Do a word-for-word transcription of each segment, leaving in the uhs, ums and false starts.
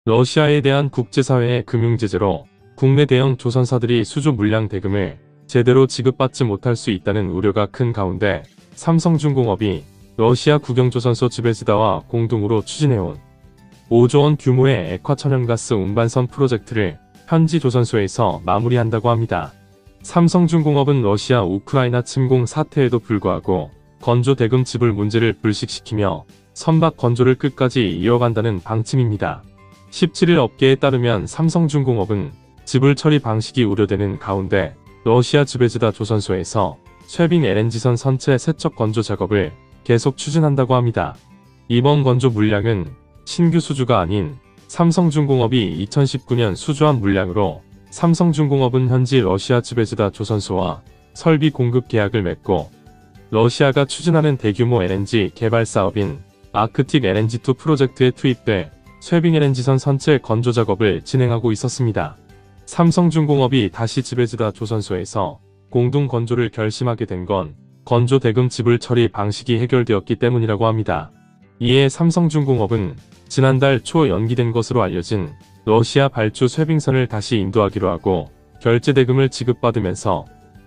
러시아에 대한 국제사회의 금융제재로 국내 대형 조선사들이 수주 물량 대금을 제대로 지급받지 못할 수 있다는 우려가 큰 가운데 삼성중공업이 러시아 국영조선소 즈베즈다와 공동으로 추진해온 오조 원 규모의 액화천연가스 운반선 프로젝트를 현지 조선소에서 마무리한다고 합니다. 삼성중공업은 러시아 우크라이나 침공 사태에도 불구하고 건조 대금 지불 문제를 불식시키며 선박 건조를 끝까지 이어간다는 방침입니다. 십칠 일 업계에 따르면 삼성중공업은 지불 처리 방식이 우려되는 가운데 러시아 즈베즈다 조선소에서 쇠빙 엘엔지선 선체 세척 건조 작업을 계속 추진한다고 합니다. 이번 건조 물량은 신규 수주가 아닌 삼성중공업이 이천십구 년 수주한 물량으로 삼성중공업은 현지 러시아 즈베즈다 조선소와 설비 공급 계약을 맺고 러시아가 추진하는 대규모 엘엔지 개발 사업인 아크틱 엘엔지 투 프로젝트에 투입돼 쇠빙 엘엔지선 선체 건조 작업을 진행하고 있었습니다. 삼성중공업이 다시 즈베즈다 조선소에서 공동 건조를 결심하게 된 건 건조 대금 지불 처리 방식이 해결되었기 때문이라고 합니다. 이에 삼성중공업은 지난달 초 연기된 것으로 알려진 러시아 발주 쇠빙선을 다시 인도하기로 하고 결제 대금을 지급받으면서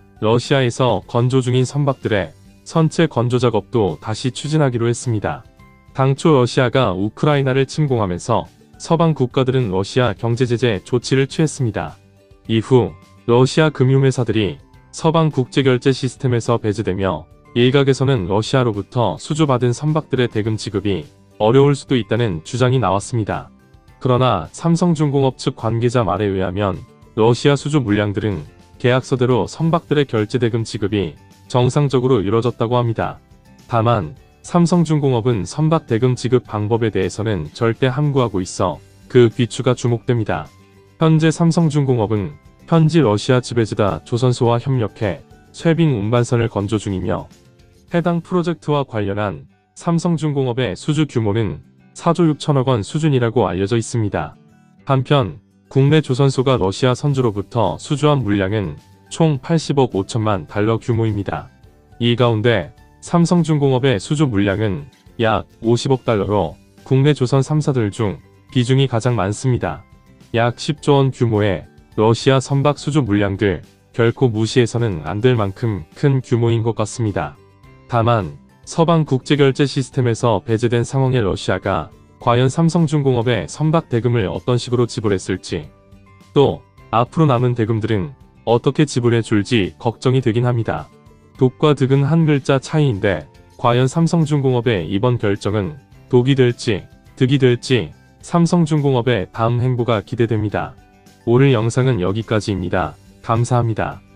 러시아에서 건조 중인 선박들의 선체 건조 작업도 다시 추진하기로 했습니다. 당초 러시아가 우크라이나를 침공하면서 서방 국가들은 러시아 경제제재 조치를 취했습니다. 이후 러시아 금융회사들이 서방 국제결제 시스템에서 배제되며 일각에서는 러시아로부터 수주받은 선박들의 대금 지급이 어려울 수도 있다는 주장이 나왔습니다. 그러나 삼성중공업 측 관계자 말에 의하면 러시아 수주 물량들은 계약서대로 선박들의 결제 대금 지급이 정상적으로 이뤄졌다고 합니다. 다만 삼성중공업은 선박 대금 지급 방법에 대해서는 절대 함구하고 있어 그 귀추가 주목됩니다. 현재 삼성중공업은 현지 러시아 즈베즈다 조선소와 협력해 쇠빙 운반선을 건조 중이며 해당 프로젝트와 관련한 삼성중공업의 수주 규모는 사조 육천억 원 수준이라고 알려져 있습니다. 한편 국내 조선소가 러시아 선주로부터 수주한 물량은 총 팔십억 오천만 달러 규모입니다. 이 가운데 삼성중공업의 수주 물량은 약 오십억 달러로 국내 조선 삼 사들 중 비중이 가장 많습니다. 약 십조 원 규모의 러시아 선박 수주 물량들 결코 무시해서는 안 될 만큼 큰 규모인 것 같습니다. 다만 서방 국제결제 시스템에서 배제된 상황의 러시아가 과연 삼성중공업의 선박 대금을 어떤 식으로 지불했을지, 또 앞으로 남은 대금들은 어떻게 지불해 줄지 걱정이 되긴 합니다. 독과 득은 한 글자 차이인데 과연 삼성중공업의 이번 결정은 독이 될지 득이 될지 삼성중공업의 다음 행보가 기대됩니다. 오늘 영상은 여기까지입니다. 감사합니다.